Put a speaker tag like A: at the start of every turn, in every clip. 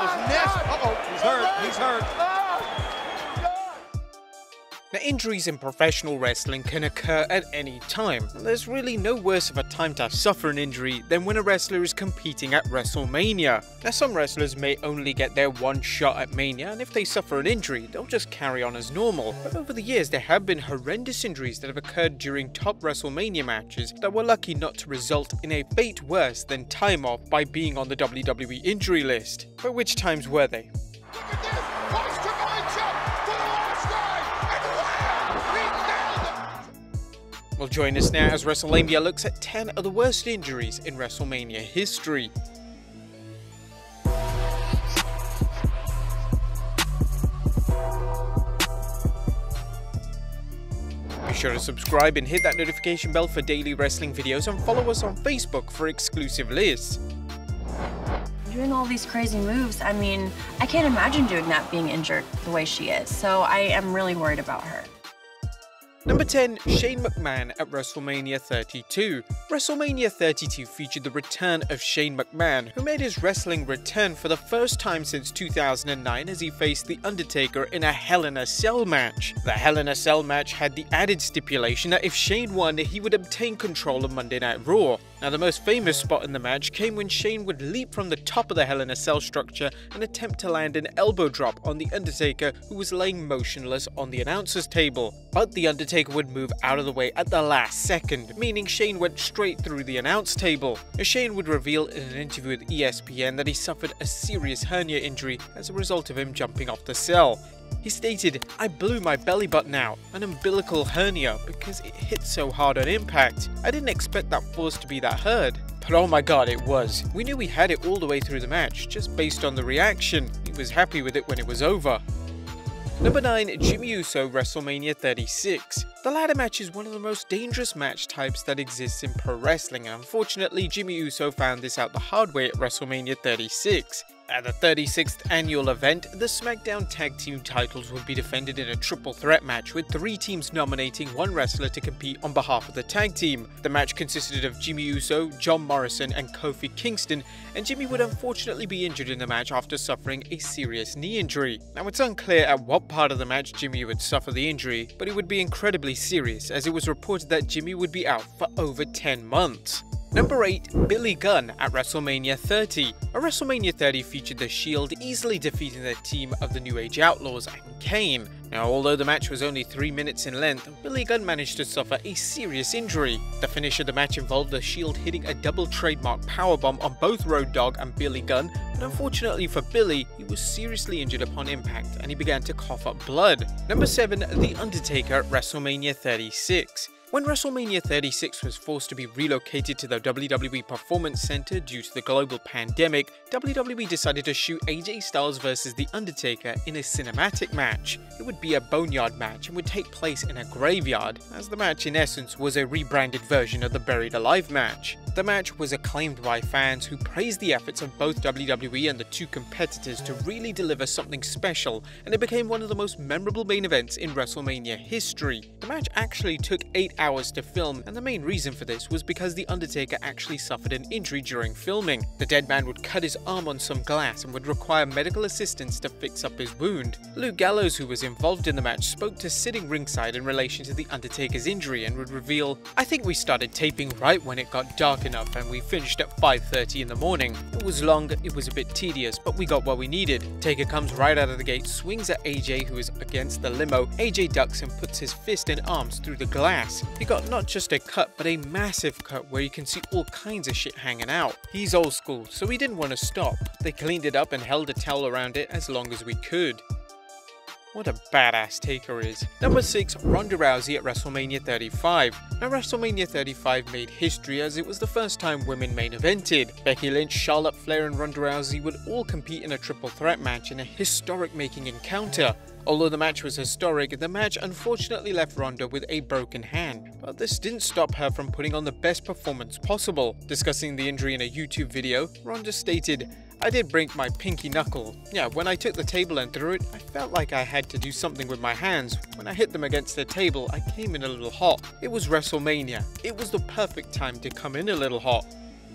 A: his nest. Uh-oh, he's hurt. He's hurt.
B: Now, injuries in professional wrestling can occur at any time. There's really no worse of a time to suffer an injury than when a wrestler is competing at WrestleMania. Now, some wrestlers may only get their one shot at Mania, and if they suffer an injury, they'll just carry on as normal. But over the years, there have been horrendous injuries that have occurred during top WrestleMania matches that were lucky not to result in a fate worse than time off by being on the WWE injury list. But which times were they?
A: Look at this. Watch Triple H up for the last time. And wham! He nailed it.
B: Well, join us now as WrestleMania looks at 10 of the worst injuries in WrestleMania history. Be sure to subscribe and hit that notification bell for daily wrestling videos, and follow us on Facebook for exclusive lists.
C: Doing all these crazy moves, I mean, I can't imagine doing that being injured the way she is, so I am really worried about her.
B: Number 10, Shane McMahon at WrestleMania 32. WrestleMania 32 featured the return of Shane McMahon, who made his wrestling return for the first time since 2009 as he faced The Undertaker in a Hell in a Cell match. The Hell in a Cell match had the added stipulation that if Shane won, he would obtain control of Monday Night Raw. Now, the most famous spot in the match came when Shane would leap from the top of the Hell in a Cell structure and attempt to land an elbow drop on The Undertaker, who was laying motionless on the announcer's table. But The Undertaker would move out of the way at the last second, meaning Shane went straight through the announce table. Shane would reveal in an interview with ESPN that he suffered a serious hernia injury as a result of him jumping off the cell. He stated, "I blew my belly button out, an umbilical hernia, because it hit so hard on impact. I didn't expect that force to be that hard." But oh my god, it was. We knew we had it all the way through the match, just based on the reaction. He was happy with it when it was over. Number 9, Jimmy Uso, WrestleMania 36. The ladder match is one of the most dangerous match types that exists in pro wrestling, and unfortunately Jimmy Uso found this out the hard way at WrestleMania 36. At the 36th annual event, the SmackDown Tag Team titles would be defended in a triple threat match with 3 teams nominating one wrestler to compete on behalf of the tag team. The match consisted of Jimmy Uso, John Morrison, and Kofi Kingston, and Jimmy would unfortunately be injured in the match after suffering a serious knee injury. Now, it's unclear at what part of the match Jimmy would suffer the injury, but it would be incredibly serious, as it was reported that Jimmy would be out for over 10 months. Number 8, Billy Gunn at WrestleMania 30. A WrestleMania 30 featured The Shield easily defeating the team of the New Age Outlaws and Kane. Now, although the match was only 3 minutes in length, Billy Gunn managed to suffer a serious injury. The finish of the match involved The Shield hitting a double trademark powerbomb on both Road Dogg and Billy Gunn, but unfortunately for Billy, he was seriously injured upon impact and he began to cough up blood. Number 7, The Undertaker at WrestleMania 36. When WrestleMania 36 was forced to be relocated to the WWE Performance Center due to the global pandemic, WWE decided to shoot AJ Styles vs The Undertaker in a cinematic match. It would be a boneyard match and would take place in a graveyard, as the match in essence was a rebranded version of the Buried Alive match. The match was acclaimed by fans who praised the efforts of both WWE and the two competitors to really deliver something special, and it became one of the most memorable main events in WrestleMania history. The match actually took 8 hours to film, and the main reason for this was because The Undertaker actually suffered an injury during filming. The dead man would cut his arm on some glass and would require medical assistance to fix up his wound. Luke Gallows, who was involved in the match, spoke to sitting ringside in relation to The Undertaker's injury and would reveal, "I think we started taping right when it got dark enough and we finished at 5:30 in the morning. It was long, it was a bit tedious, but we got what we needed." Taker comes right out of the gate, swings at AJ, who is against the limo. AJ ducks and puts his fist and arms through the glass. He got not just a cut, but a massive cut where you can see all kinds of shit hanging out. He's old school, so he didn't want to stop. They cleaned it up and held a towel around it as long as we could. What a badass Taker is. Number 6, Ronda Rousey at WrestleMania 35. Now, WrestleMania 35 made history as it was the first time women main evented. Becky Lynch, Charlotte Flair, and Ronda Rousey would all compete in a triple threat match in a historic-making encounter. Although the match was historic, the match unfortunately left Ronda with a broken hand, but this didn't stop her from putting on the best performance possible. Discussing the injury in a YouTube video, Ronda stated, "I did break my pinky knuckle. Yeah, when I took the table and threw it, I felt like I had to do something with my hands. When I hit them against the table, I came in a little hot. It was WrestleMania. It was the perfect time to come in a little hot."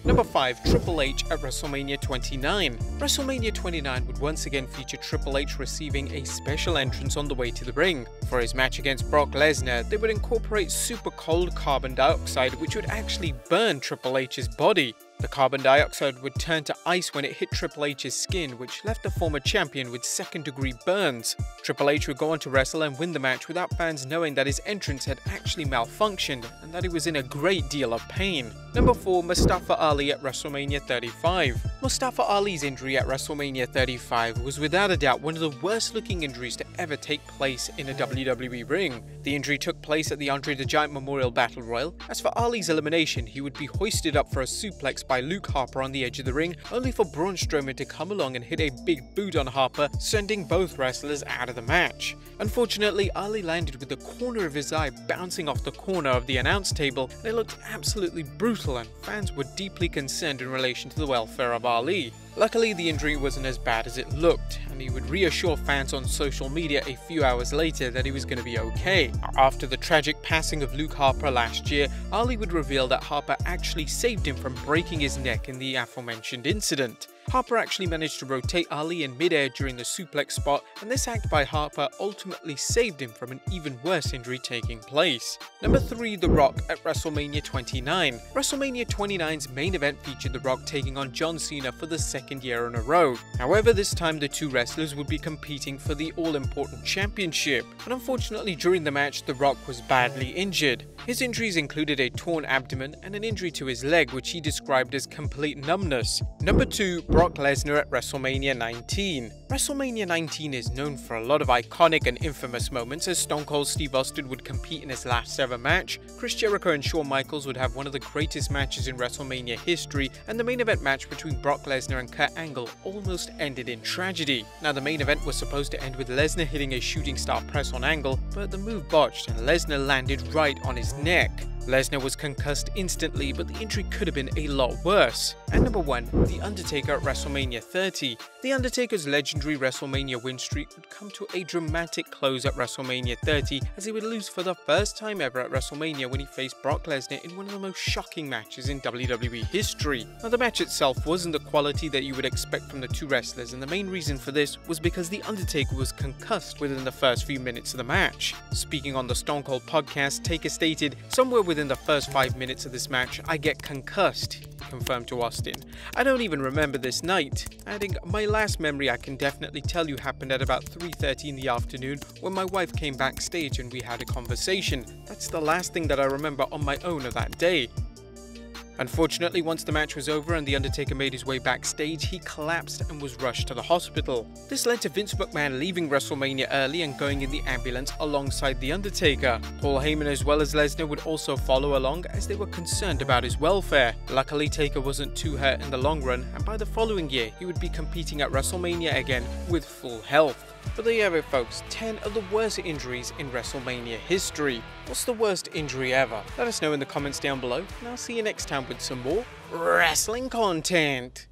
B: Number 5. Triple H at WrestleMania 29. WrestleMania 29 would once again feature Triple H receiving a special entrance on the way to the ring. For his match against Brock Lesnar, they would incorporate super cold carbon dioxide, which would actually burn Triple H's body. The carbon dioxide would turn to ice when it hit Triple H's skin, which left the former champion with second-degree burns. Triple H would go on to wrestle and win the match without fans knowing that his entrance had actually malfunctioned and that he was in a great deal of pain. Number 4. Mustafa Ali at WrestleMania 35. Mustafa Ali's injury at WrestleMania 35 was without a doubt one of the worst-looking injuries to ever take place in a WWE ring. The injury took place at the Andre the Giant Memorial Battle Royal. As for Ali's elimination, he would be hoisted up for a suplex by Luke Harper on the edge of the ring, only for Braun Strowman to come along and hit a big boot on Harper, sending both wrestlers out of the match. Unfortunately, Ali landed with the corner of his eye bouncing off the corner of the announce table, and it looked absolutely brutal, and fans were deeply concerned in relation to the welfare of Ali. Luckily, the injury wasn't as bad as it looked, and he would reassure fans on social media a few hours later that he was going to be okay. After the tragic passing of Luke Harper last year, Ali would reveal that Harper actually saved him from breaking his neck in the aforementioned incident. Harper actually managed to rotate Ali in midair during the suplex spot, and this act by Harper ultimately saved him from an even worse injury taking place. Number 3. The Rock at WrestleMania 29. WrestleMania 29's main event featured The Rock taking on John Cena for the second year in a row. However, this time the two wrestlers would be competing for the all-important championship, and unfortunately during the match The Rock was badly injured. His injuries included a torn abdomen and an injury to his leg, which he described as complete numbness. Number 2. Brock Lesnar at WrestleMania 19. WrestleMania 19 is known for a lot of iconic and infamous moments, as Stone Cold Steve Austin would compete in his last ever match, Chris Jericho and Shawn Michaels would have one of the greatest matches in WrestleMania history, and the main event match between Brock Lesnar and Kurt Angle almost ended in tragedy. Now, the main event was supposed to end with Lesnar hitting a shooting star press on Angle, but the move botched and Lesnar landed right on his neck. Lesnar was concussed instantly, but the injury could have been a lot worse. And number 1, The Undertaker at WrestleMania 30. The Undertaker's legendary WrestleMania win streak would come to a dramatic close at WrestleMania 30, as he would lose for the first time ever at WrestleMania when he faced Brock Lesnar in one of the most shocking matches in WWE history. Now, the match itself wasn't the quality that you would expect from the two wrestlers, and the main reason for this was because The Undertaker was concussed within the first few minutes of the match. Speaking on the Stone Cold podcast, Taker stated, "Somewhere within the first 5 minutes of this match, I get concussed," he confirmed to Austin. "I don't even remember this night," adding, "My last memory I can definitely tell you happened at about 3:30 in the afternoon when my wife came backstage and we had a conversation. That's the last thing that I remember on my own of that day." Unfortunately, once the match was over and The Undertaker made his way backstage, he collapsed and was rushed to the hospital. This led to Vince McMahon leaving WrestleMania early and going in the ambulance alongside The Undertaker. Paul Heyman as well as Lesnar would also follow along, as they were concerned about his welfare. Luckily, Taker wasn't too hurt in the long run, and by the following year, he would be competing at WrestleMania again with full health. But there you have it, folks, 10 of the worst injuries in WrestleMania history. What's the worst injury ever? Let us know in the comments down below, and I'll see you next time with some more wrestling content.